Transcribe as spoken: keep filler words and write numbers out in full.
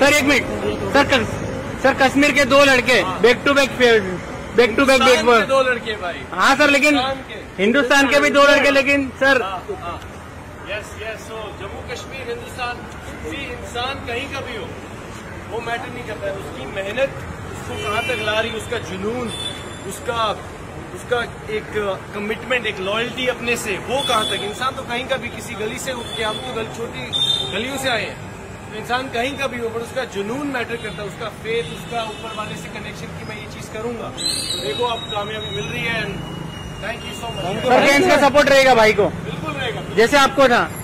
Sir एक minute sir sir Kashmir के दो लड़के back to back back to back back दो लड़के भाई। हाँ सर, लेकिन हिंदुस्तान के भी दो लड़के, लेकिन sir yes yes so Jammu Kashmir Hindustan किसी इंसान कहीं का भी हो वो मैटर नहीं करता है। उसकी मेहनत उसको कहाँ तक ला रही, उसका जुनून, उसका उसका एक कमिटमेंट, एक लॉयल्टी अपने से, वो कहाँ तक। इंसान तो कहीं का भी, किसी गली से उठ के, हम तो गल, छोटी गलियों से आए हैं, तो इंसान कहीं का भी हो, पर उसका जुनून मैटर करता है, उसका फेथ, उसका ऊपर वाले से कनेक्शन की मैं ये चीज करूंगा। तो देखो अब कामयाबी मिल रही है। Thank you so much. Sir, का सपोर्ट रहेगा भाई को? बिल्कुल रहेगा। जैसे आपको था।